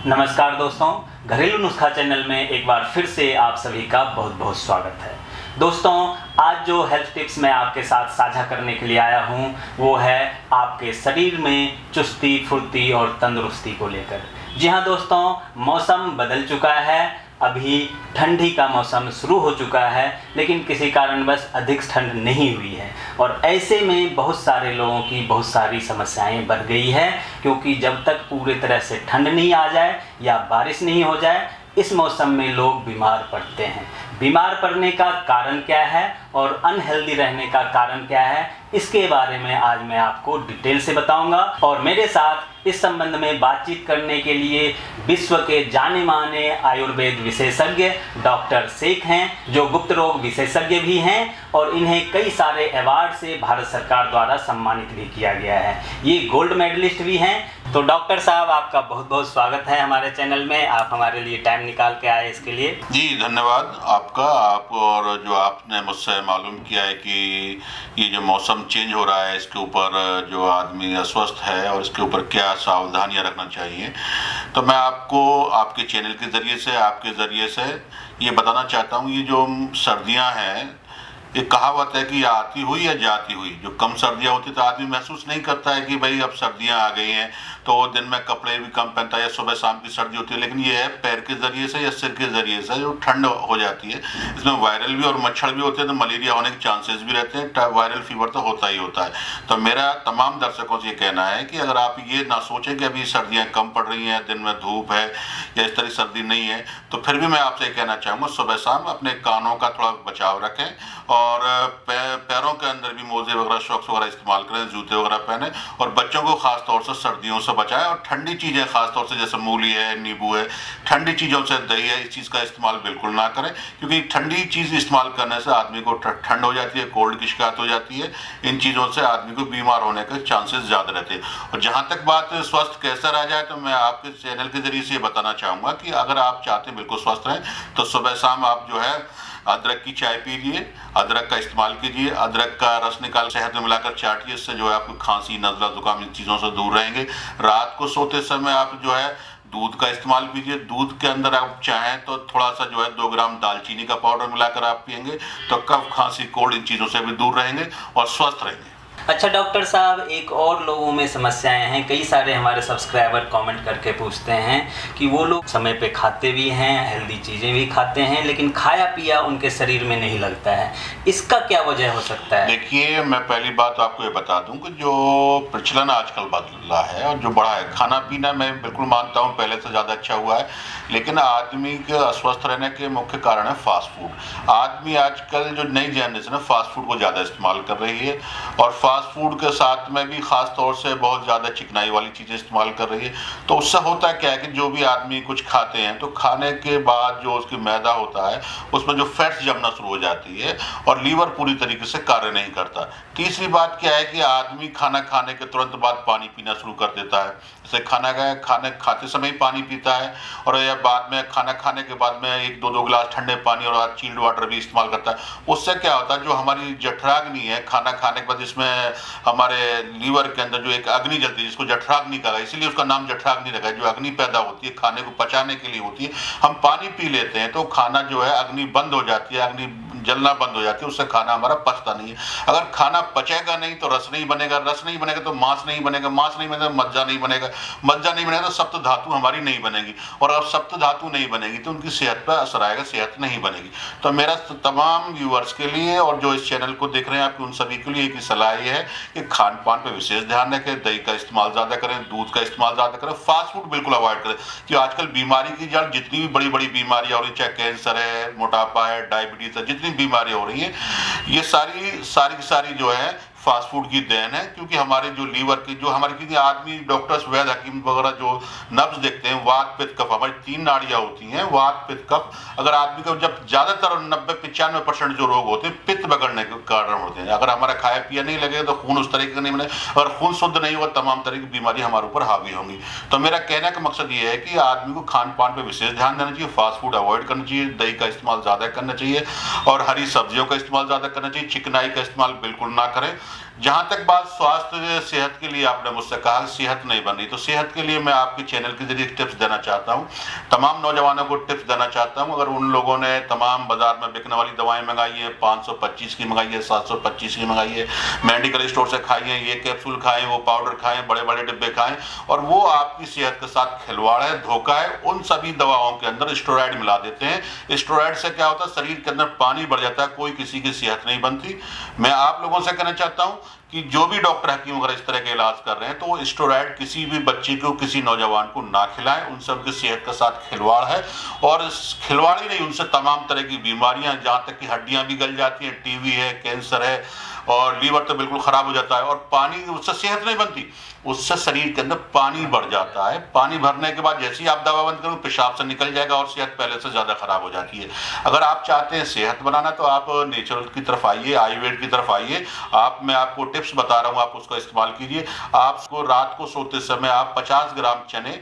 नमस्कार दोस्तों, घरेलू नुस्खा चैनल में एक बार फिर से आप सभी का बहुत बहुत स्वागत है। दोस्तों, आज जो हेल्थ टिप्स मैं आपके साथ साझा करने के लिए आया हूं वो है आपके शरीर में चुस्ती, फुर्ती और तंदुरुस्ती को लेकर। जी हाँ दोस्तों, मौसम बदल चुका है। अभी ठंडी का मौसम शुरू हो चुका है, लेकिन किसी कारणवश अधिक ठंड नहीं हुई है और ऐसे में बहुत सारे लोगों की बहुत सारी समस्याएं बढ़ गई है, क्योंकि जब तक पूरी तरह से ठंड नहीं आ जाए या बारिश नहीं हो जाए, इस मौसम में लोग बीमार पड़ते हैं। बीमार पड़ने का कारण क्या है और अनहेल्दी रहने का कारण क्या है, इसके बारे में आज मैं आपको डिटेल से बताऊंगा। और मेरे साथ इस संबंध में बातचीत करने के लिए विश्व के जाने माने आयुर्वेद विशेषज्ञ डॉक्टर शेख हैं, जो गुप्त रोग विशेषज्ञ भी हैं और इन्हें कई सारे अवार्ड से भारत सरकार द्वारा सम्मानित भी किया गया है। ये गोल्ड मेडलिस्ट भी हैं। तो डॉक्टर साहब, आपका बहुत बहुत स्वागत है हमारे चैनल में। आप हमारे लिए टाइम निकाल के आए इसके लिए। जी धन्यवाद आपका। आप और जो आपने मुझसे मालूम किया है कि ये जो मौसम चेंज हो रहा है, इसके ऊपर जो आदमी अस्वस्थ है और इसके ऊपर क्या सावधानियां रखना चाहिए, तो मैं आपको आपके चैनल के ज़रिए से, आपके ज़रिए से ये बताना चाहता हूँ। ये जो सर्दियाँ हैं, एक कहावत है कि या आती हुई या जाती हुई। जो कम सर्दियाँ होती तो आदमी महसूस नहीं करता है कि भाई अब सर्दियाँ आ गई हैं, तो वो दिन में कपड़े भी कम पहनता है या सुबह शाम की सर्दी होती है। लेकिन ये है पैर के ज़रिए से या सिर के ज़रिए से जो ठंड हो जाती है, इसमें वायरल भी और मच्छर भी होते हैं, तो मलेरिया होने के चांसेस भी रहते हैं। वायरल फीवर तो होता ही होता है। तो मेरा तमाम दर्शकों से ये कहना है कि अगर आप ये ना सोचें कि अभी सर्दियाँ कम पड़ रही हैं, दिन में धूप है या इस तरह सर्दी नहीं है, तो फिर भी मैं आपसे कहना चाहूँगा सुबह शाम अपने कानों का थोड़ा बचाव रखें और पैरों के अंदर भी मोजे वगैरह, सॉक्स वगैरह इस्तेमाल करें, जूते वगैरह पहने और बच्चों को खास तौर से सर्दियों से बचाएं। और ठंडी चीज़ें खास तौर से जैसे मूली है, नींबू है, ठंडी चीज़ों से दही है, इस चीज़ का इस्तेमाल बिल्कुल ना करें, क्योंकि ठंडी चीज़ इस्तेमाल करने से आदमी को ठंड हो जाती है, कोल्ड की शिकायत हो जाती है। इन चीज़ों से आदमी को बीमार होने के चांसेस ज़्यादा रहते हैं। और जहाँ तक बात स्वस्थ कैसे रह जाए, तो मैं आपके चैनल के जरिए से ये बताना चाहूँगा कि अगर आप चाहते हैं बिल्कुल स्वस्थ रहें, तो सुबह शाम आप जो है अदरक की चाय पीजिए, अदरक का इस्तेमाल कीजिए, अदरक का रस निकाल शहद में मिलाकर चाटिए। इससे जो है आपको खांसी, नज़ला, जुकाम इन चीज़ों से दूर रहेंगे। रात को सोते समय आप जो है दूध का इस्तेमाल कीजिए। दूध के अंदर आप चाहें तो थोड़ा सा जो है 2 ग्राम दालचीनी का पाउडर मिलाकर आप पिएंगे, तो कफ, खांसी, कोल्ड इन चीज़ों से भी दूर रहेंगे और स्वस्थ रहेंगे। अच्छा डॉक्टर साहब, एक और लोगों में समस्याएं हैं। कई सारे हमारे सब्सक्राइबर कमेंट करके पूछते हैं कि वो लोग समय पे खाते भी हैं, हेल्दी चीज़ें भी खाते हैं, लेकिन खाया पिया उनके शरीर में नहीं लगता है। इसका क्या वजह हो सकता है? देखिए, मैं पहली बात आपको ये बता दूं कि जो प्रचलन आजकल बदला है और जो बढ़ा है, खाना पीना मैं बिल्कुल मानता हूं पहले से ज़्यादा अच्छा हुआ है, लेकिन आदमी के अस्वस्थ रहने के मुख्य कारण है फास्ट फूड। आदमी आजकल जो नई जनरेशन है फास्ट फूड को ज़्यादा इस्तेमाल कर रही है और फास्ट फूड के साथ में भी ख़ास तौर से बहुत ज़्यादा चिकनाई वाली चीज़ें इस्तेमाल कर रही है। तो उससे होता क्या है कि जो भी आदमी कुछ खाते हैं, तो खाने के बाद जो उसकी मैदा होता है उसमें जो फैट्स जमना शुरू हो जाती है और लीवर पूरी तरीके से कार्य नहीं करता। तीसरी बात क्या है कि आदमी खाना खाने के तुरंत बाद पानी पीना शुरू कर देता है। जैसे खाने खाते समय ही पानी पीता है और या बाद में खाना खाने के बाद में 1-2 गिलास ठंडे पानी और चिल्ड वाटर भी इस्तेमाल करता है। उससे क्या होता है, जो हमारी जठराग्नि है, खाना खाने के बाद जिसमें हमारे लीवर के अंदर जो एक अग्नि जलती है, जिसको जठराग्नि कहा, इसीलिए उसका नाम जठराग्नि रखा है। जो अग्नि पैदा होती है खाने को पचाने के लिए होती है। हम पानी पी लेते हैं तो खाना जो है अग्नि बंद हो जाती है, अग्नि जलना बंद हो जाती है, उससे खाना हमारा पचता नहीं है। अगर खाना पचेगा नहीं तो रस नहीं बनेगा, रस नहीं बनेगा तो मांस नहीं बनेगा, मांस नहीं बनेगा तो मज्जा नहीं बनेगा, मज्जा नहीं बनेगा तो सप्त धातु हमारी नहीं बनेगी, और अब सप्त धातु नहीं बनेगी तो उनकी सेहत पर असर आएगा, सेहत नहीं बनेगी। तो मेरा तमाम व्यूअर्स के लिए और जो इस चैनल को देख रहे हैं आपके उन सभी के लिए एक सलाह ये है कि खान पान पर विशेष ध्यान रखें, दही का इस्तेमाल ज़्यादा करें, दूध का इस्तेमाल ज़्यादा करें, फास्ट फूड बिल्कुल अवॉइड करें। कि आजकल बीमारी की जड़ जितनी भी बड़ी बड़ी बीमारियाँ हो रही, चाहे कैंसर है, मोटापा है, डायबिटीज़ है, जितनी बीमारियाँ हो रही हैं, ये सारी जो है फास्ट फूड की देन है। क्योंकि हमारे जो लीवर की जो हमारी, क्योंकि आदमी डॉक्टर्स, वैद्य, हकीम वगैरह जो नब्ज देखते हैं, वात, पित्त, कफ, हमारी 3 नाड़ियाँ होती हैं, वात, पित्त, कफ। अगर आदमी को जब ज़्यादातर 90-95% जो रोग होते हैं पित्त बिगड़ने के कारण होते हैं। अगर हमारा खाया पिया नहीं लगेगा तो खून उस तरीके का नहीं बने, अगर खून शुद्ध नहीं होगा तमाम तरह की बीमारी हमारे ऊपर हावी होंगी। तो मेरा कहने का मकसद ये है कि आदमी को खान पान पर विशेष ध्यान देना चाहिए, फास्ट फूड अवॉइड करना चाहिए, दही का इस्तेमाल ज़्यादा करना चाहिए और हरी सब्जियों का इस्तेमाल ज़्यादा करना चाहिए। चिकनाई का इस्तेमाल बिल्कुल ना करें। जहाँ तक बात स्वास्थ्य सेहत के लिए आपने मुझसे कहा सेहत नहीं बन रही, तो सेहत के लिए मैं आपके चैनल के जरिए टिप्स देना चाहता हूँ, तमाम नौजवानों को टिप्स देना चाहता हूँ। अगर उन लोगों ने तमाम बाजार में बिकने वाली दवाएं मंगाई है, 525 की मंगाई है, 725 की मंगाई है, मेडिकल स्टोर से खाई है, ये कैप्सूल खाएं, वो पाउडर खाएं, बड़े बड़े डिब्बे खाएं, और वो आपकी सेहत के साथ खिलवाड़ है, धोखा है। उन सभी दवाओं के अंदर स्टेरॉइड मिला देते हैं। स्टेरॉइड से क्या होता है, शरीर के अंदर पानी बढ़ जाता है, कोई किसी की सेहत नहीं बनती। मैं आप लोगों से कहना चाहता हूं कि जो भी डॉक्टर हकीम वगैरह इस तरह के इलाज कर रहे हैं, तो वो स्टेरॉइड किसी भी बच्चे को, किसी नौजवान को ना खिलाएं। उन सब की सेहत के साथ खिलवाड़ है, और खिलवाड़ ही नहीं, उनसे तमाम तरह की बीमारियां, जहाँ तक कि हड्डियां भी गल जाती हैं, टीबी है, कैंसर है, और लीवर तो बिल्कुल खराब हो जाता है, और पानी, उससे सेहत नहीं बनती, उससे शरीर के अंदर पानी बढ़ जाता है। पानी भरने के बाद जैसे ही आप दवा बंद करो, पेशाब से निकल जाएगा और सेहत पहले से ज़्यादा खराब हो जाती है। अगर आप चाहते हैं सेहत बनाना, तो आप नेचुरल की तरफ आइए, आयुर्वेद की तरफ आइए। मैं आपको टिप्स बता रहा हूँ, आप उसका इस्तेमाल कीजिए। आपको रात को सोते समय आप 50 ग्राम चने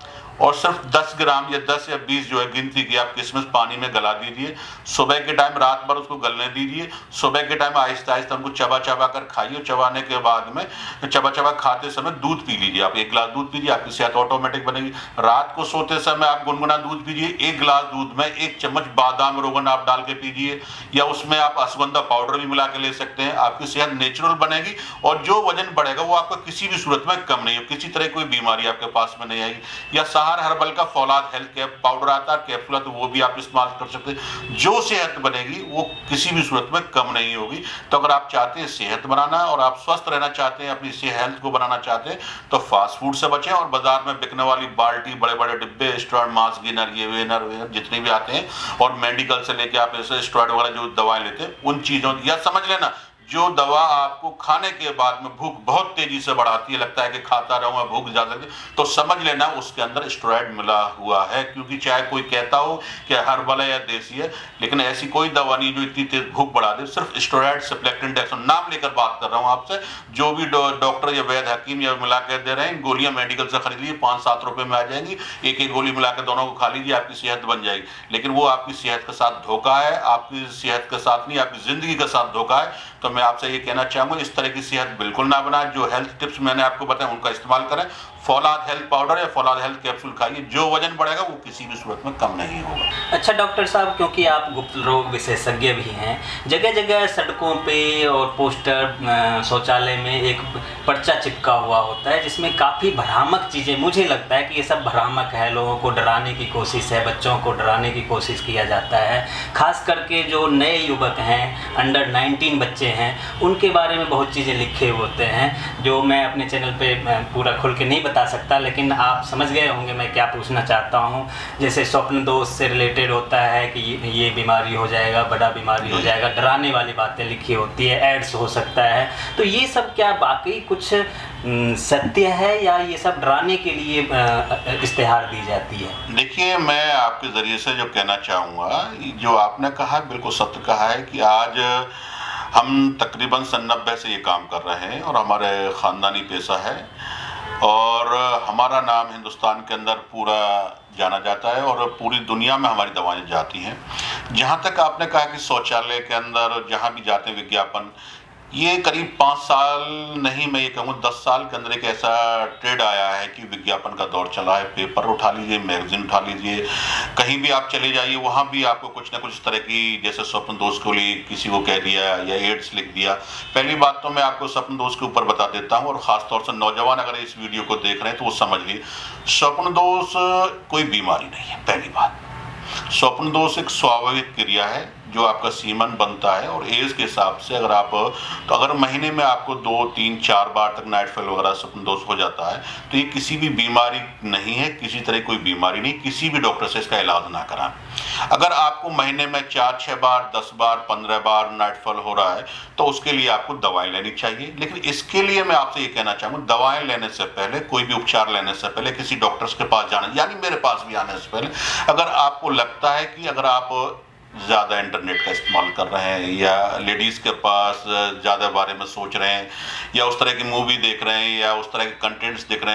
और सिर्फ 10 ग्राम या 10 या 20 जो है गिनती की आप किशमिश पानी में गला दीजिए। सुबह के टाइम रात भर उसको गलने दीजिए। सुबह के टाइम आहिस्ता आहिस्ता उनको चबा चबा कर खाइए। चबाने के बाद में चबा चबा खाते समय दूध पी लीजिए। आप 1 गिलास दूध पीजिए, आपकी सेहत ऑटोमेटिक बनेगी। रात को सोते समय आप गुनगुना दूध पीजिए। 1 गिलास दूध में 1 चम्मच बादाम रोगन आप डाल के पीजिए, या उसमें आप अश्वगंधा पाउडर भी मिला के ले सकते हैं। आपकी सेहत नेचुरल बनेगी, और जो वजन बढ़ेगा वो आपका किसी भी सूरत में कम नहीं हो, किसी तरह कोई बीमारी आपके पास में नहीं आएगी। या सहार हर्बल का फौलाद हेल्थ कैप पाउडर आता है, कैप्सूल, तो वो भी आप इस्तेमाल कर सकते हैं। जो सेहत बनेगी वो किसी भी सूरत में कम नहीं होगी। तो अगर आप चाहते हैं सेहत बनाना और आप स्वस्थ रहना चाहते हैं, अपनी हेल्थ को बनाना चाहते हैं, तो फास्ट फूड से बचें, और बाजार में बिकने वाली बाल्टी, बड़े बड़े डिब्बे, स्टेरॉइड मास गेनर, ये वेनर जितने भी आते हैं, और मेडिकल से लेके आप ऐसे स्टेरॉइड वगैरह जो दवाएं लेते हैं, उन चीजों, या समझ लेना जो दवा आपको खाने के बाद में भूख बहुत तेजी से बढ़ाती है, लगता है कि खाता रहूंगा, भूख ज्यादा, तो समझ लेना उसके अंदर स्टेरॉइड मिला हुआ है। क्योंकि चाहे कोई कहता हो कि हर्बल है या देसी है, लेकिन ऐसी कोई दवा नहीं जो इतनी तेज भूख बढ़ा दे। सिर्फ स्टेरॉइड, सिप्लेक्टिन, नाम लेकर बात कर रहा हूं आपसे। जो भी डॉक्टर या वैद्य हकीम या मिला कर दे रहे हैं, गोलियां मेडिकल से खरीद लीजिए, 5-7 रुपए में आ जाएंगी। एक गोली मिलाकर दोनों को खा लीजिए, आपकी सेहत बन जाएगी। लेकिन वो आपकी सेहत के साथ धोखा है, आपकी सेहत के साथ नहीं, आपकी जिंदगी के साथ धोखा है। तो मैं आपसे ये कहना चाहूंगा, इस तरह की सेहत बिल्कुल ना बनाएं। जो हेल्थ टिप्स मैंने आपको बताया उनका इस्तेमाल करें। फौलाद हेल्थ पाउडर या फौलाद हेल्थ कैप्सूल खाइए। जो वजन बढ़ेगा वो किसी भी सूरत में कम नहीं होगा। अच्छा डॉक्टर साहब, क्योंकि आप गुप्त रोग विशेषज्ञ भी हैं, जगह जगह सड़कों पे और पोस्टर, शौचालय में एक पर्चा चिपका हुआ होता है जिसमें काफ़ी भ्रामक चीज़ें, मुझे लगता है कि ये सब भ्रामक है, लोगों को डराने की कोशिश है, बच्चों को डराने की कोशिश किया जाता है। खास करके जो नए युवक हैं, अंडर 19 बच्चे हैं, उनके बारे में बहुत चीज़ें लिखे होते हैं जो मैं अपने चैनल पे पूरा खुल के नहीं बता सकता, लेकिन आप समझ गए होंगे मैं क्या पूछना चाहता हूँ। जैसे स्वप्न दोष से रिलेटेड होता है कि ये बीमारी हो जाएगा, बड़ा बीमारी हो जाएगा, डराने वाली बातें लिखी होती है, एड्स हो सकता है। तो ये सब क्या वाकई कुछ सत्य है, या ये सब डराने के लिए इश्तेहार दी जाती है? देखिए, मैं आपके ज़रिए से जो कहना चाहूँगा, जो आपने कहा बिल्कुल सत्य कहा है कि आज हम तकरीबन 90 से ये काम कर रहे हैं, और हमारे ख़ानदानी पेशा है, और हमारा नाम हिंदुस्तान के अंदर पूरा जाना जाता है, और पूरी दुनिया में हमारी दवाएं जाती हैं। जहाँ तक आपने कहा कि शौचालय के अंदर जहाँ भी जाते हैं विज्ञापन, ये करीब 5 साल नहीं, मैं ये कहूँ 10 साल के अंदर एक ऐसा ट्रेंड आया है कि विज्ञापन का दौर चला है। पेपर उठा लीजिए, मैगजीन उठा लीजिए, कहीं भी आप चले जाइए, वहाँ भी आपको कुछ ना कुछ तरह की, जैसे स्वप्न दोष को लिए किसी को कह दिया या एड्स लिख दिया। पहली बात तो मैं आपको स्वप्न दोष के ऊपर बता देता हूँ, और ख़ासतौर से नौजवान अगर इस वीडियो को देख रहे हैं तो वो समझ लीजिए, स्वप्न दोष कोई बीमारी नहीं है। पहली बात, स्वप्न दोष एक स्वाभाविक क्रिया है जो आपका सीमन बनता है, और एज के हिसाब से अगर आप, तो अगर महीने में आपको 2, 3, 4 बार तक नाइट फेल वगैरह स्वप्न दोष हो जाता है, तो ये किसी भी बीमारी नहीं है, किसी तरह कोई बीमारी नहीं, किसी भी डॉक्टर से इसका इलाज ना कराएं। अगर आपको महीने में 4-6 बार, 10 बार, 15 बार नाइट फेल हो रहा है, तो उसके लिए आपको दवाएं लेनी चाहिए। लेकिन इसके लिए मैं आपसे ये कहना चाहूँगा, दवाएं लेने से पहले, कोई भी उपचार लेने से पहले किसी डॉक्टर्स के पास जाना, यानी मेरे पास भी आने से पहले, अगर आपको लगता है कि अगर आप ज़्यादा इंटरनेट का इस्तेमाल कर रहे हैं, या लेडीज़ के पास ज़्यादा बारे में सोच रहे हैं, या उस तरह की मूवी देख रहे हैं, या उस तरह के कंटेंट्स देख रहे हैं,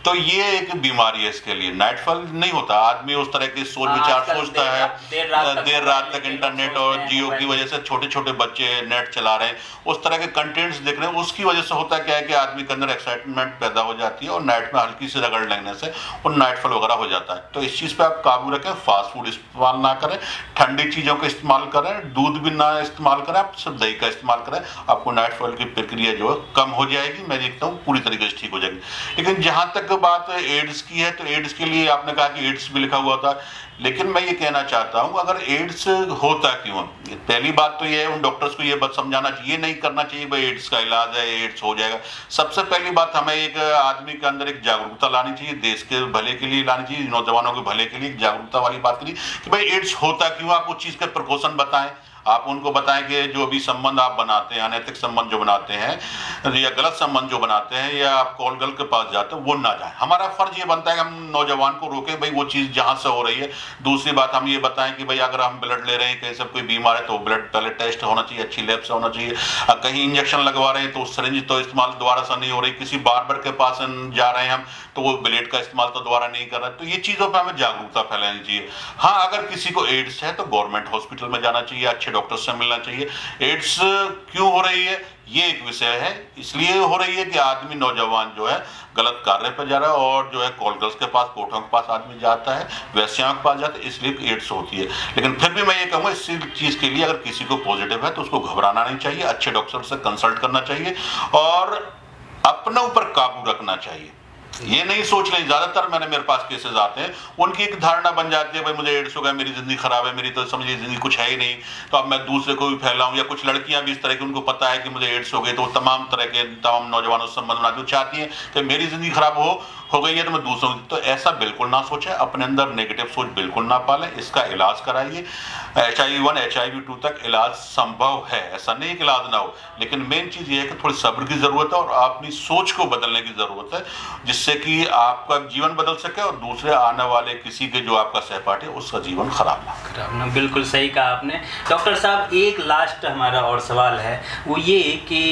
तो ये एक बीमारी है इसके लिए। नाइटफॉल नहीं होता, आदमी उस तरह की सोच विचार सोचता है, देर रात तक इंटरनेट और जियो की वजह से छोटे छोटे बच्चे नेट चला रहे हैं, उस तरह के कंटेंट्स देख रहे हैं, उसकी वजह से होता क्या है कि आदमी के अंदर एक्साइटमेंट पैदा हो जाती है और नाइट में हल्की सी रगड़ लगने से और नाइटफॉल वगैरह हो जाता है। तो इस चीज़ पे आप काबू रखें, फास्ट फूड इस्तेमाल ना करें, ठंडी चीज़ों का इस्तेमाल करें, दूध भी ना इस्तेमाल करें, आप सिर्फ दही का इस्तेमाल करें, आपको नाइटफॉल की प्रक्रिया जो है कम हो जाएगी, मैं देखता हूँ पूरी तरीके से ठीक हो जाएगी। लेकिन जहाँ तक बात एड्स की है, तो एड्स के लिए आपने कहा कि एड्स भी लिखा हुआ था, लेकिन मैं ये कहना चाहता हूँ अगर एड्स होता क्यों, पहली बात तो ये है उन डॉक्टर्स को ये बात समझाना चाहिए, नहीं करना चाहिए भाई एड्स का इलाज है, एड्स हो जाएगा। सबसे पहली बात हमें एक आदमी के अंदर एक जागरूकता लानी चाहिए, देश के भले के लिए लानी चाहिए, नौजवानों के भले के लिए जागरूकता वाली बात करिए कि भाई एड्स होता क्यों, आप उस चीज़ के प्रिकॉशन बताएं, आप उनको बताएं कि जो भी संबंध आप बनाते हैं, अनैतिक संबंध जो बनाते हैं या गलत संबंध जो बनाते हैं या आप कॉल गर्ल के पास जाते हैं वो ना जाए। हमारा फर्ज ये बनता है कि हम नौजवान को रोकें भाई वो चीज़ जहाँ से हो रही है। दूसरी बात हम ये बताएं कि भाई अगर हम ब्लड ले रहे हैं, कहीं से कोई बीमार है तो ब्लड पहले टेस्ट होना चाहिए, अच्छी लैब से होना चाहिए। कहीं इंजेक्शन लगवा रहे हैं तो सिरिंज तो इस्तेमाल दोबारा से नहीं हो रही, किसी बार्बर के पास जा रहे हैं हम तो वो ब्लेड का इस्तेमाल तो दोबारा नहीं कर रहा है। तो ये चीज़ों पर हमें जागरूकता फैलानी चाहिए। हाँ, अगर किसी को एड्स है तो गवर्नमेंट हॉस्पिटल में जाना चाहिए, अच्छे डॉक्टर से मिलना चाहिए। एड्स क्यों हो रही है ये एक विषय है, इसलिए हो रही है कि आदमी नौजवान जो है गलत कार्य पर जा रहा है और जो है कॉल गर्ल्स के पास, कोठों के पास आदमी जाता है, वैश्याओं के पास जाता है, इसलिए एड्स होती है। लेकिन फिर भी मैं ये कहूँगा इस चीज़ के लिए अगर किसी को पॉजिटिव है तो उसको घबराना नहीं चाहिए, अच्छे डॉक्टर से कंसल्ट करना चाहिए और अपने ऊपर काबू रखना चाहिए। ये नहीं सोच लें, ज्यादातर मेरे पास केसेस आते हैं उनकी एक धारणा बन जाती है भाई मुझे एड्स हो गया, मेरी जिंदगी खराब है, मेरी तो समझिए जिंदगी कुछ है ही नहीं, तो अब मैं दूसरे को भी फैलाऊं। या कुछ लड़कियां भी इस तरह की, उनको पता है कि मुझे एड्स हो गई तो तमाम तरह के तमाम नौजवानों से संबंध बनाती चाहती हैं कि मेरी जिंदगी खराब हो गई है तो मैं दूसरों की। तो ऐसा बिल्कुल ना सोचें, अपने अंदर नेगेटिव सोच बिल्कुल ना पालें, इसका इलाज कराइए। HIV-1 HIV-2 तक इलाज संभव है, ऐसा नहीं कि इलाज ना हो, लेकिन मेन चीज़ ये है कि थोड़ी सब्र की ज़रूरत है और अपनी सोच को बदलने की ज़रूरत है, जिससे कि आपका जीवन बदल सके और दूसरे आने वाले किसी के जो आपका सहपाठी है उसका जीवन खराब ना। बिल्कुल सही कहा आपने। डॉक्टर साहब, एक लास्ट हमारा और सवाल है, वो ये कि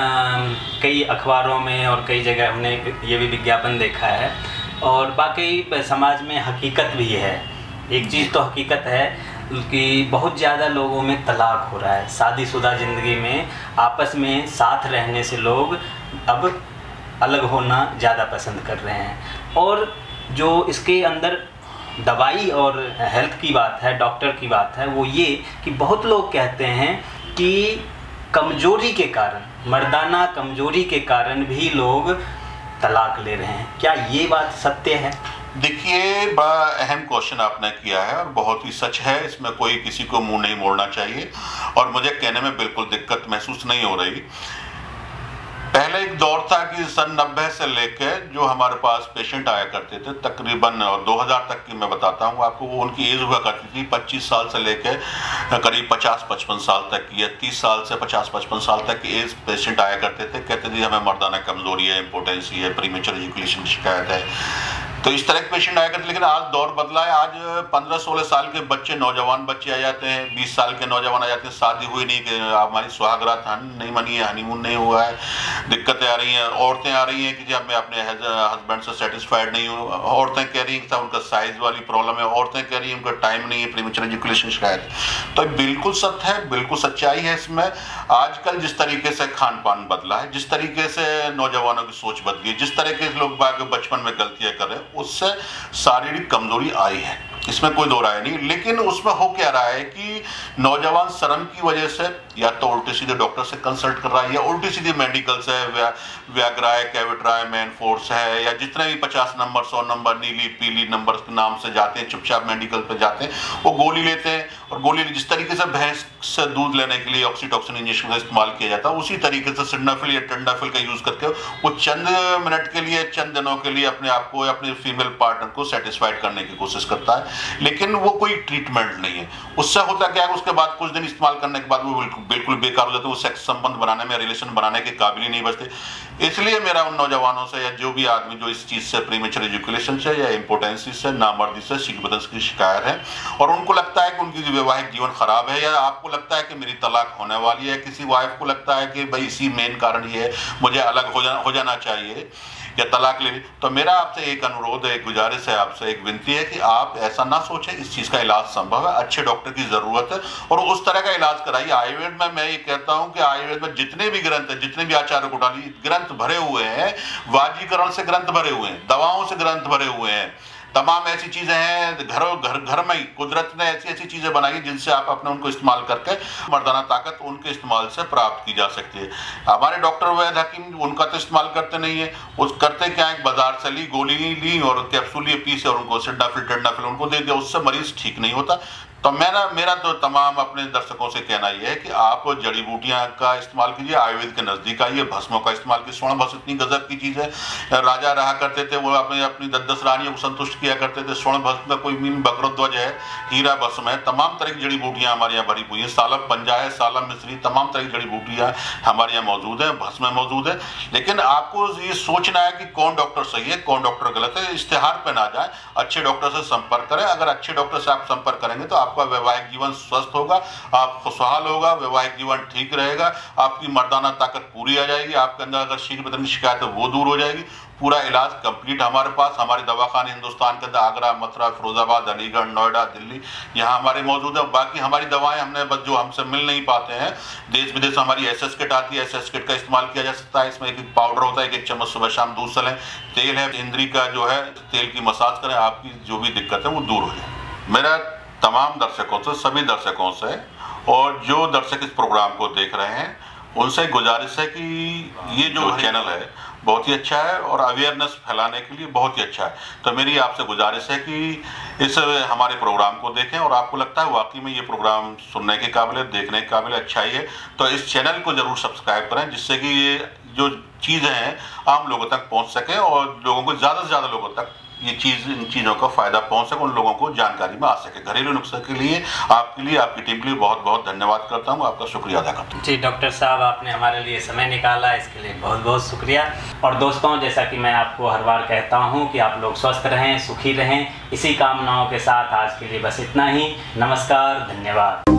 कई अखबारों में और कई जगह हमने ये भी विज्ञापन देखा है और बाकी समाज में हकीकत भी है। एक चीज़ तो हकीकत है कि बहुत ज़्यादा लोगों में तलाक हो रहा है, शादीशुदा ज़िंदगी में आपस में साथ रहने से लोग अब अलग होना ज़्यादा पसंद कर रहे हैं। और जो इसके अंदर दवाई और हेल्थ की बात है, डॉक्टर की बात है, वो ये कि बहुत लोग कहते हैं कि कमजोरी के कारण, मर्दाना कमजोरी के कारण भी लोग तलाक ले रहे हैं। क्या ये बात सत्य है? देखिए, बड़ा अहम क्वेश्चन आपने किया है और बहुत ही सच है, इसमें कोई किसी को मुंह नहीं मोड़ना चाहिए और मुझे कहने में बिल्कुल दिक्कत महसूस नहीं हो रही। पहले एक दौर था कि सन 90 से लेकर जो हमारे पास पेशेंट आया करते थे तकरीबन 2000 तक की मैं बताता हूँ आपको, वो उनकी एज हुआ करती थी 25 साल से लेकर करीब 50-55 साल तक की, या 30 साल से 50-55 साल तक की एज पेशेंट आया करते थे। कहते थे हमें मर्दाना कमजोरी है, इम्पोर्टेंसी है, प्रीमेच्योर इजैकुलेशन की शिकायत है, तो इस तरह के पेशेंट आया करते। लेकिन आज दौर बदला है, आज 15-16 साल के बच्चे, नौजवान बच्चे आ जाते हैं, 20 साल के नौजवान आ जाते हैं, शादी हुई नहीं कि हमारी सुहागरात नहीं मनी है, हनीमून नहीं हुआ है, दिक्कतें आ रही हैं। औरतें आ रही हैं कि जब मैं अपने हस्बैंड से सेटिस्फाइड नहीं हूँ, औरतें कह रही हैं कि उनका साइज वाली प्रॉब्लम है, औरतें कह रही हैं उनका टाइम नहीं है, प्रीमेच्योर इजैकुलेशन शिकायत। तो बिल्कुल सत्य है, बिल्कुल सच्चाई है इसमें। आजकल जिस तरीके से खान पान बदला है, जिस तरीके से नौजवानों की सोच बदली है, जिस तरीके से लोग बचपन में गलतियां कर रहे हैं, उससे शारीरिक कमजोरी आई है, इसमें कोई दो राय नहीं। लेकिन उसमें हो क्या रहा है कि नौजवान शर्म की वजह से या तो उल्टे सीधे डॉक्टर से कंसल्ट कर रहा है या उल्टी सीधे मेडिकल से, व्याग्रा है, कैविट्रा है, मैन फोर्स है, या जितने भी 50 नंबर 100 नंबर नीली पीली नंबर के नाम से जाते हैं, चुपचाप मेडिकल पे जाते हैं, वो गोली लेते हैं। और गोली जिस तरीके से भैंस से दूध लेने के लिए ऑक्सीटॉक्सिन इंजेक्शन का इस्तेमाल किया जाता है, उसी तरीके से सिडनाफिल या टेंडाफिल का यूज करके वो चंद मिनट के लिए, चंद दिनों के लिए अपने आप को, अपने फीमेल पार्टनर को सेटिस्फाइड करने की कोशिश करता है, लेकिन वो कोई ट्रीटमेंट नहीं है। उससे होता क्या है, उसके बाद कुछ दिन इस्तेमाल करने के बाद वो बिल्कुल बेकार हो जाते हैं, वो सेक्स संबंध बनाने में, रिलेशन बनाने के काबिल ही नहीं बचते। इसलिए मेरा उन नौजवानों से या जो भी आदमी जो इस चीज से, प्रीमेच्योर इजैकुलेशन से या इंपोर्टेंसी से, नामर्दी से, शीघ्रवदन की शिकायत है और उनको लगता है कि उनकी वैवाहिक जीवन खराब है, या आपको लगता है कि मेरी तलाक होने वाली है, किसी वाइफ को लगता है कि भाई इसी मेन कारण ये है, मुझे अलग हो जाना चाहिए, या तलाक ले ली। तो मेरा आपसे एक अनुरोध है, एक गुजारिश है, आपसे एक विनती है कि आप ऐसा ना सोचें। इस चीज़ का इलाज संभव है, अच्छे डॉक्टर की ज़रूरत है और उस तरह का इलाज कराइए। आयुर्वेद में मैं ये कहता हूँ कि आयुर्वेद में जितने भी ग्रंथ हैं, जितने भी आचार्य कुटाली ग्रंथ भरे हुए हैं, वाजीकरण से ग्रंथ भरे हुए हैं, दवाओं से ग्रंथ भरे हुए हैं, तमाम ऐसी चीज़ें हैं। घर में ही कुदरत ने ऐसी ऐसी चीज़ें बनाई जिनसे आप अपने उनको इस्तेमाल करके मर्दाना ताकत उनके इस्तेमाल से प्राप्त की जा सकती है। हमारे डॉक्टर वैद्य हकीम उनका तो इस्तेमाल करते नहीं है। उस करते क्या है, बाजार से ली गोली ली और कैप्सूल ये पीसे और उनको सिडाफिल उनको दे दिया, उससे मरीज ठीक नहीं होता। तो मेरा तो तमाम अपने दर्शकों से कहना यह है कि आप जड़ी बूटियां का इस्तेमाल कीजिए, आयुर्वेद के नज़दीक आइए, भस्मों का इस्तेमाल कीजिए। स्वर्ण भस्म इतनी गजब की चीज़ है। राजा रहा करते थे, वो अपनी 10 रानियों को संतुष्ट किया करते थे। स्वर्ण भस्म का कोई मीन बकरोध्वज है, हीरा भस्म है, तमाम तरह की जड़ी बूटियाँ हमारे यहाँ भरी हुई हैं। सालम पंजा है, सालम मिश्री, तमाम तरह की जड़ी बूटियाँ हमारे यहाँ मौजूद है, भस्म में मौजूद है। लेकिन आपको ये सोचना है कि कौन डॉक्टर सही है, कौन डॉक्टर गलत है। इश्तिहार पर ना जाए, अच्छे डॉक्टर से संपर्क करें। अगर अच्छे डॉक्टर से आप संपर्क करेंगे तो आपका वैवाहिक जीवन स्वस्थ होगा, आप खुशहाल होगा, वैवाहिक जीवन ठीक रहेगा, आपकी मर्दाना ताकत पूरी आ जाएगी, आपके अंदर अगर शीघ्र बदन की शिकायत है वो दूर हो जाएगी। पूरा इलाज कंप्लीट हमारे पास, हमारे दवाखाने हिंदुस्तान के अंदर आगरा, मथुरा, फिरोजाबाद, अलीगढ़, नोएडा, दिल्ली, यहाँ हमारे मौजूद है। बाकी हमारी दवाएं हमने बस जो हमसे मिल नहीं पाते हैं, देश विदेश हमारी SS किट आती है, SS किट का इस्तेमाल किया जा सकता है। इसमें एक पाउडर होता है, एक चम्मच सुबह शाम दूध से लें। तेल है इंद्री का, जो है तेल की मसाज करें, आपकी जो भी दिक्कत है वो दूर हो जाए। मेरा तमाम दर्शकों से, सभी दर्शकों से और जो दर्शक इस प्रोग्राम को देख रहे हैं उनसे गुजारिश है कि ये जो चैनल है बहुत ही अच्छा है और अवेयरनेस फैलाने के लिए बहुत ही अच्छा है। तो मेरी आपसे गुजारिश है कि इस हमारे प्रोग्राम को देखें और आपको लगता है वाकई में ये प्रोग्राम सुनने के काबिल, देखने के काबिल अच्छा ही है, तो इस चैनल को ज़रूर सब्सक्राइब करें, जिससे कि ये जो चीज़ें हैं आम लोगों तक पहुँच सकें और लोगों को ज़्यादा से ज़्यादा लोगों तक ये इन चीज़ों का फ़ायदा पहुंच सके, उन लोगों को जानकारी में आ सके। घरेलू नुस्खे के लिए आपके लिए, आपकी टीम के लिए बहुत बहुत धन्यवाद करता हूं, आपका शुक्रिया अदा करता हूं। जी डॉक्टर साहब, आपने हमारे लिए समय निकाला, इसके लिए बहुत बहुत शुक्रिया। और दोस्तों, जैसा कि मैं आपको हर बार कहता हूं कि आप लोग स्वस्थ रहें, सुखी रहें, इसी कामनाओं के साथ आज के लिए बस इतना ही। नमस्कार, धन्यवाद।